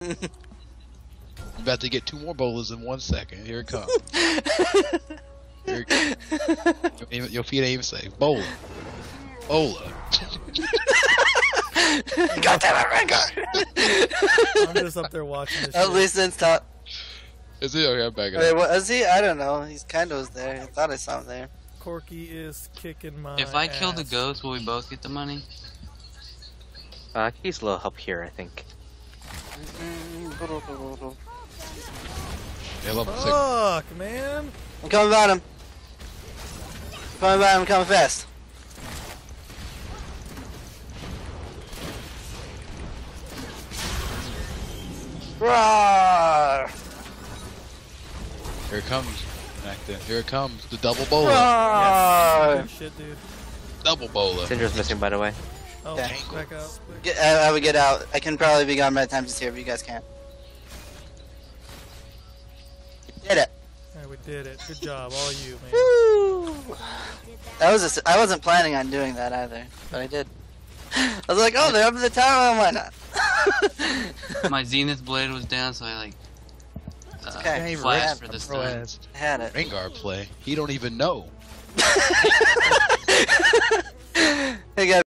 I'm about to get 2 more bolas in 1 second. Here it comes. Here it comes. Your feet ain't even safe. Bola. Bola. God damn it, Rengar! I'm just up there watching this At shit. least it's top. Is he? Okay, I'm back Wait, up. what is he? I don't know. He's kind of was there. I thought I saw him there. Corky is kicking my If I kill the ass. ghost, will we both get the money? He's a little help here, I think. Yeah, level 6. Fuck, man. I'm coming by him. I'm coming fast. Roar! Here it comes. Acta. Here it comes. The double bola. Roar! Good shit, dude. Double bola. Syndra's missing, by the way. Oh, Okay. back up. I would get out. I can probably be gone by the time she's here, but you guys can't. Did it. Yeah, we did it. Good job, all you, man. Woo! I wasn't planning on doing that either, but I did. I was like, oh, they're up in the tower, why not? My Zenith blade was down, so I like Okay. flashed for the stun. I had it. Rengar play. He don't even know. Hey guys.